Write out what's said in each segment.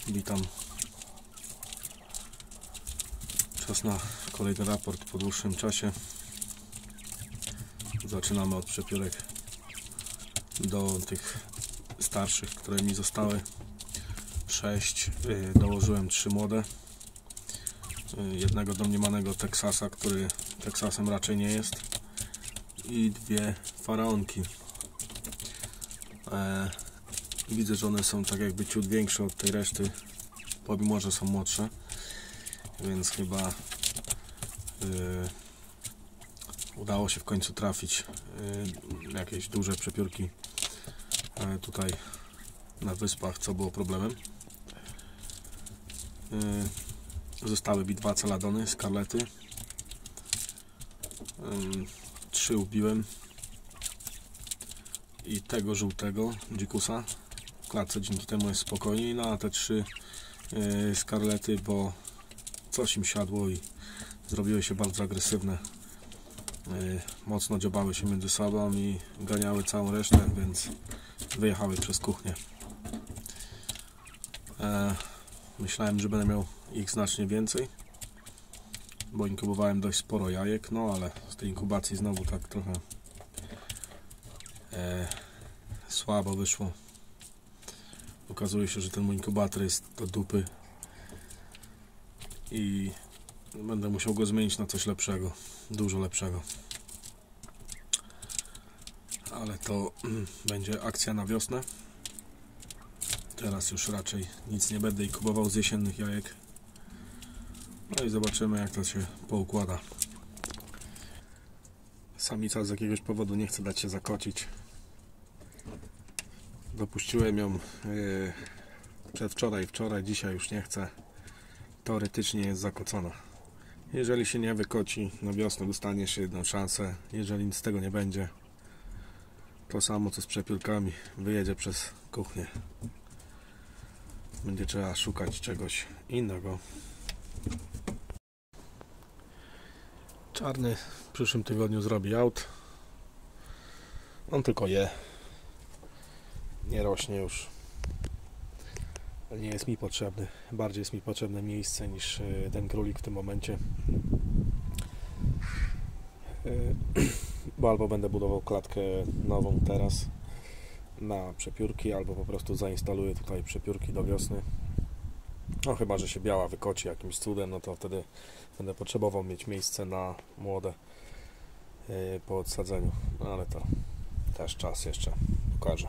Witam. Czas na kolejny raport po dłuższym czasie. Zaczynamy od przepiórek do tych starszych, które mi zostały. 6, dołożyłem 3 młode. Jednego domniemanego Teksasa, który Teksasem raczej nie jest. I 2 faraonki. Widzę, że one są tak jakby ciut większe od tej reszty, pomimo że są młodsze, więc chyba udało się w końcu trafić jakieś duże przepiórki tutaj na wyspach, co było problemem. Zostały mi 2 celadony, skarlety. 3 ubiłem i tego żółtego dzikusa w klatce, dzięki temu jest spokojniej. No a te 3 skarlety, bo coś im siadło i zrobiły się bardzo agresywne, mocno dziobały się między sobą i ganiały całą resztę, więc wyjechały przez kuchnię. Myślałem, że będę miał ich znacznie więcej, bo inkubowałem dość sporo jajek, no ale z tej inkubacji znowu tak trochę słabo wyszło. Okazuje się, że ten mój inkubator jest do dupy i będę musiał go zmienić na coś lepszego, dużo lepszego. Ale to będzie akcja na wiosnę. Teraz już raczej nic nie będę inkubował z jesiennych jajek. No i zobaczymy, jak to się poukłada. Samica z jakiegoś powodu nie chce dać się zakocić. Dopuściłem ją przedwczoraj, wczoraj, dzisiaj już nie chce. Teoretycznie jest zakocona. Jeżeli się nie wykoci, na wiosnę dostaniesz jedną szansę. Jeżeli nic z tego nie będzie, to samo co z przepiórkami, wyjedzie przez kuchnię. Będzie trzeba szukać czegoś innego. Czarny w przyszłym tygodniu zrobi aut. On tylko je. Nie rośnie już. Nie jest mi potrzebny. Bardziej jest mi potrzebne miejsce niż ten królik w tym momencie. Bo albo będę budował klatkę nową teraz na przepiórki, albo po prostu zainstaluję tutaj przepiórki do wiosny. No chyba, że się biała wykoci jakimś cudem, no to wtedy będę potrzebował mieć miejsce na młode po odsadzeniu. No ale to też czas jeszcze pokaże.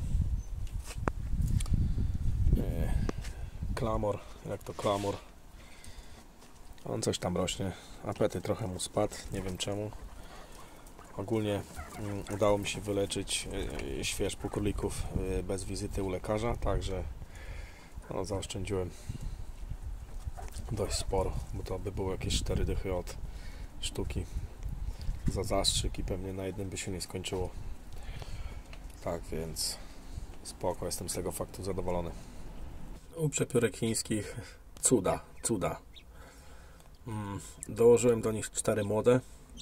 Klamor, jak to klamor. On coś tam rośnie. Apetyt trochę mu spadł, nie wiem czemu. Ogólnie udało mi się wyleczyć świeżbu królików bez wizyty u lekarza, także no, zaoszczędziłem dość sporo, bo to by było jakieś 4 dychy od sztuki za zastrzyk i pewnie na jednym by się nie skończyło. Tak więc spoko, jestem z tego faktu zadowolony. U przepiórek chińskich cuda. Dołożyłem do nich 4 młode.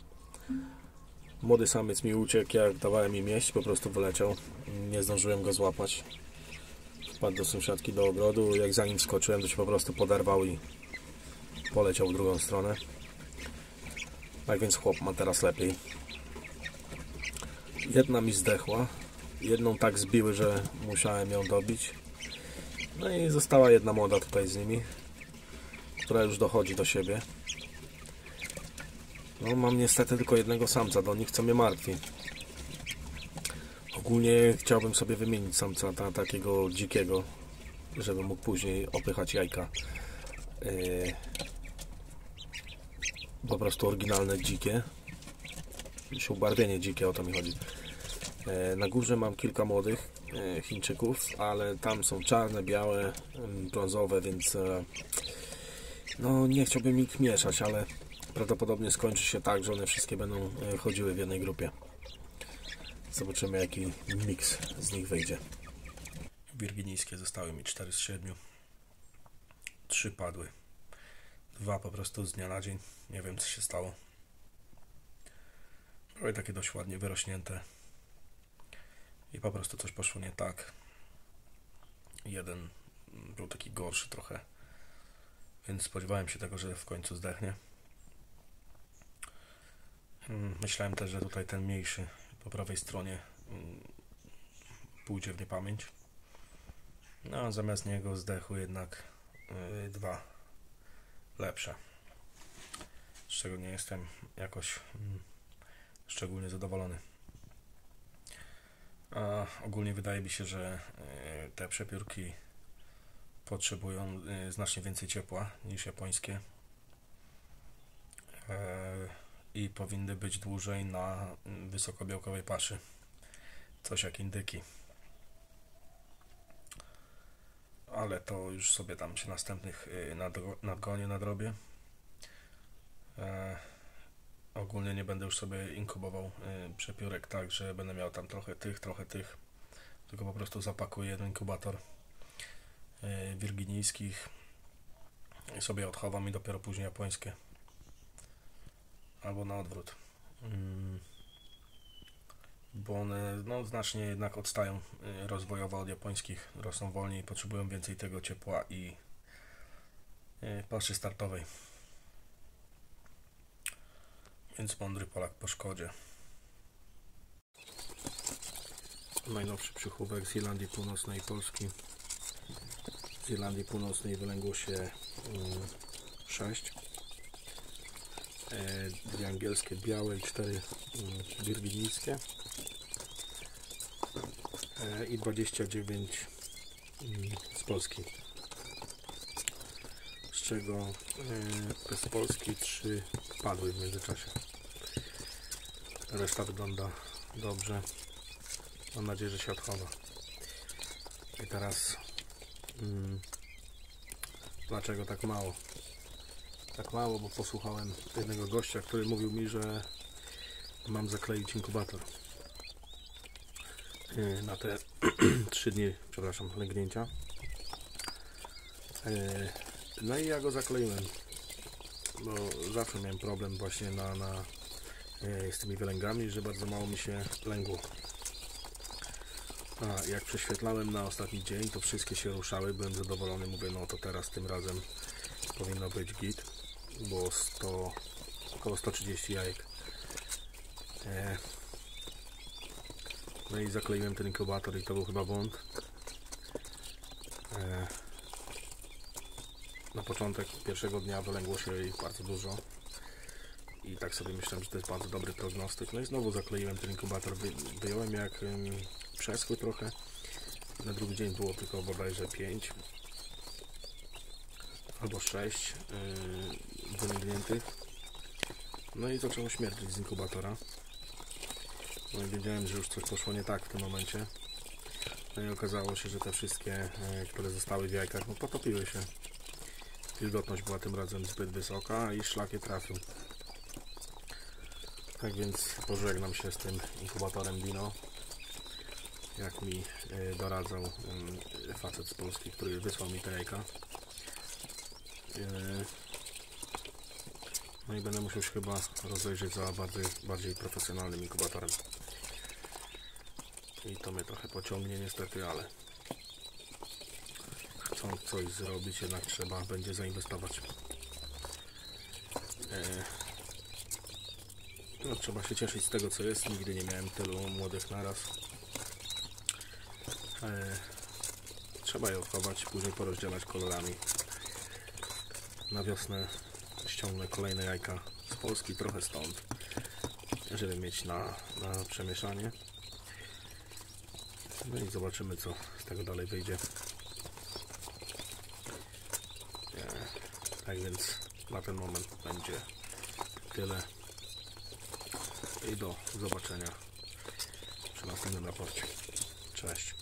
Młody samiec mi uciekł, jak dawałem im jeść, po prostu wyleciał. Nie zdążyłem go złapać. Wpadł do sąsiadki do ogrodu, jak za nim skoczyłem, to się po prostu poderwał i poleciał w drugą stronę. Tak więc chłop ma teraz lepiej. Jedna mi zdechła, jedną tak zbiły, że musiałem ją dobić. No i została jedna młoda tutaj z nimi, która już dochodzi do siebie. No mam niestety tylko jednego samca do nich, co mnie martwi. Ogólnie chciałbym sobie wymienić samca na takiego dzikiego, żeby mógł później opychać jajka. Po prostu oryginalne dzikie. Ubarwienie dzikie, o to mi chodzi. Na górze mam kilka młodych Chińczyków, ale tam są czarne, białe, brązowe, więc no nie chciałbym ich mieszać, ale prawdopodobnie skończy się tak, że one wszystkie będą chodziły w jednej grupie. Zobaczymy, jaki miks z nich wyjdzie. Wirginijskie zostały mi 4 z 7. 3 padły. 2 po prostu z dnia na dzień. Nie wiem, co się stało. Były takie dość ładnie wyrośnięte. I po prostu coś poszło nie tak. Jeden był taki gorszy trochę, więc spodziewałem się tego, że w końcu zdechnie. Myślałem też, że tutaj ten mniejszy po prawej stronie pójdzie w niepamięć. No a zamiast niego zdechły jednak dwa lepsze, z czego nie jestem jakoś szczególnie zadowolony. A ogólnie wydaje mi się, że te przepiórki potrzebują znacznie więcej ciepła niż japońskie i powinny być dłużej na wysokobiałkowej paszy, coś jak indyki. Ale to już sobie tam się następnych nadgonię, nadrobię. Ogólnie nie będę już sobie inkubował przepiórek tak, że będę miał tam trochę tych, tylko po prostu zapakuję jeden inkubator wirginijskich i sobie odchowam i dopiero później japońskie. Albo na odwrót. Bo one no, znacznie jednak odstają rozwojowo od japońskich, rosną wolniej, potrzebują więcej tego ciepła i paszy startowej. Więc mądry Polak po szkodzie. Najnowszy przychówek z Irlandii Północnej i Polski. Z Irlandii Północnej wylęgło się 6. 2 angielskie białe i 4 wirginijskie. I 29 z Polski. Z czego z Polski 3 padły w międzyczasie. Reszta wygląda dobrze. Mam nadzieję, że się odchowa. I teraz dlaczego tak mało? Tak mało, bo posłuchałem jednego gościa, który mówił mi, że mam zakleić inkubator na te 3 dni, przepraszam, lęgnięcia. No i ja go zakleiłem, bo zawsze miałem problem właśnie z tymi wylęgami, że bardzo mało mi się lęgło. A jak prześwietlałem na ostatni dzień, to wszystkie się ruszały, byłem zadowolony, mówię, no to teraz tym razem powinno być git, było około 130 jajek. No i zakleiłem ten inkubator i to był chyba błąd. Na początek pierwszego dnia wylęgło się ich bardzo dużo i tak sobie myślałem, że to jest bardzo dobry prognostyk. No i znowu zakleiłem ten inkubator, wyjąłem jak przeschły trochę. Na drugi dzień było tylko bodajże 5 albo 6 wylęgniętych. No i zaczęło śmierdzić z inkubatora. No i wiedziałem, że już coś poszło nie tak w tym momencie. No i okazało się, że te wszystkie, które zostały w jajkach, no potopiły się. Wilgotność była tym razem zbyt wysoka i szlak je trafił. Tak więc pożegnam się z tym inkubatorem Dino, jak mi doradzał facet z Polski, który wysłał mi te jajka. No i będę musiał się chyba rozejrzeć za bardziej profesjonalnym inkubatorem. I to mnie trochę pociągnie niestety, ale chcąc coś zrobić, jednak trzeba będzie zainwestować. No, trzeba się cieszyć z tego, co jest. Nigdy nie miałem tylu młodych naraz. Trzeba je odchować, później porozdzielać kolorami. Na wiosnę ściągnę kolejne jajka z Polski, trochę stąd, żeby mieć na przemieszanie. No i zobaczymy, co z tego dalej wyjdzie. Tak więc na ten moment będzie tyle i do zobaczenia przy następnym raporcie. Cześć.